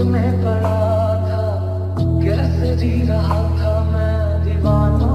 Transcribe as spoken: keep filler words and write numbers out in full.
में पड़ा था, कैसे जी रहा था मैं दीवाना।